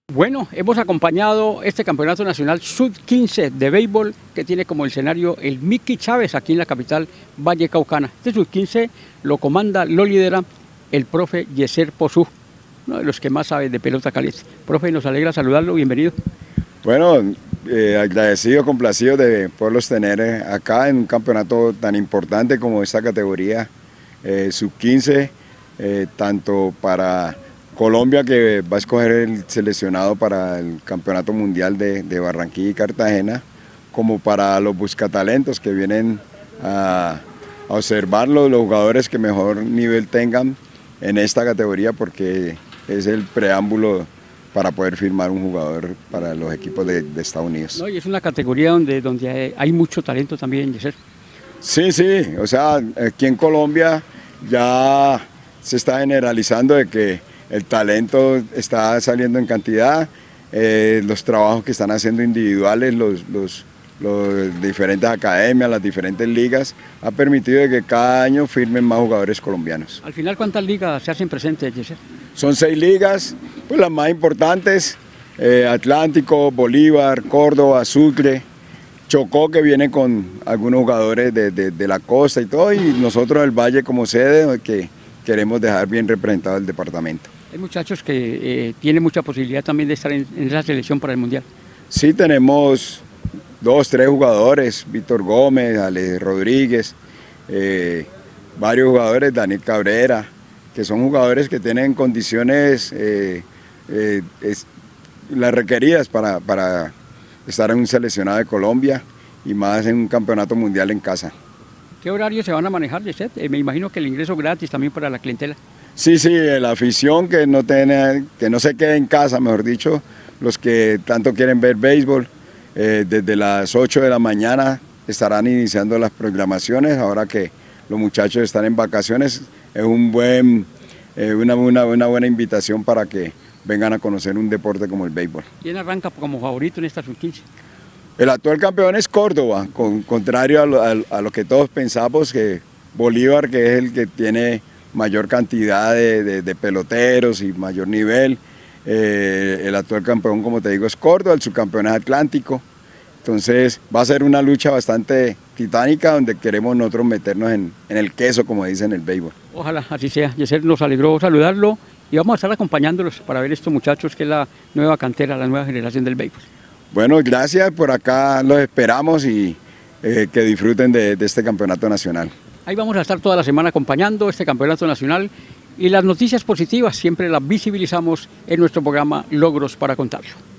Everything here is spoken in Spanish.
Bueno, hemos acompañado este campeonato nacional sub-15 de béisbol que tiene como escenario el Mickey Chávez aquí en la capital vallecaucana. Este sub-15 lo comanda, lo lidera el profe Yeser Pozú, uno de los que más sabe de pelota caliente. Profe, nos alegra saludarlo, bienvenido. Bueno, agradecido, complacido de poderlos tener acá en un campeonato tan importante como esta categoría sub-15, tanto para Colombia, que va a escoger el seleccionado para el Campeonato Mundial de Barranquilla y Cartagena, como para los buscatalentos que vienen a observar los jugadores que mejor nivel tengan en esta categoría, porque es el preámbulo para poder firmar un jugador para los equipos de Estados Unidos. No, y es una categoría donde hay mucho talento también, Yeser. Sí, o sea, aquí en Colombia ya se está generalizando de que el talento está saliendo en cantidad, los trabajos que están haciendo individuales, los diferentes academias, las diferentes ligas, ha permitido que cada año firmen más jugadores colombianos. Al final, ¿cuántas ligas se hacen presentes, Yeser? Son 6 ligas, pues las más importantes, Atlántico, Bolívar, Córdoba, Sucre, Chocó, que viene con algunos jugadores de la costa y todo, y nosotros el Valle como sede, que queremos dejar bien representado el departamento. Hay muchachos que tienen mucha posibilidad también de estar en esa selección para el Mundial. Sí, tenemos 2, 3 jugadores, Víctor Gómez, Ale Rodríguez, varios jugadores, Daniel Cabrera, que son jugadores que tienen condiciones las requeridas para estar en un seleccionado de Colombia y más en un campeonato mundial en casa. ¿Qué horarios se van a manejar, Yeser? Me imagino que el ingreso gratis también para la clientela. Sí, la afición que no se quede en casa, mejor dicho, los que tanto quieren ver béisbol, desde las 8 de la mañana estarán iniciando las programaciones. Ahora que los muchachos están en vacaciones, es una buena invitación para que vengan a conocer un deporte como el béisbol. ¿Quién arranca como favorito en esta sub-15? El actual campeón es Córdoba, contrario a lo que todos pensamos, que Bolívar, que es el que tiene mayor cantidad de peloteros y mayor nivel. El actual campeón, como te digo, es Córdoba, el subcampeón es Atlántico. Entonces va a ser una lucha bastante titánica donde queremos nosotros meternos en el queso, como dicen en el béisbol. Ojalá así sea. Yeser, nos alegró saludarlo y vamos a estar acompañándolos para ver estos muchachos, que es la nueva cantera, la nueva generación del béisbol. Bueno, gracias, por acá los esperamos y que disfruten de este campeonato nacional. Ahí vamos a estar toda la semana acompañando este campeonato nacional y las noticias positivas siempre las visibilizamos en nuestro programa Logros para Contarlo.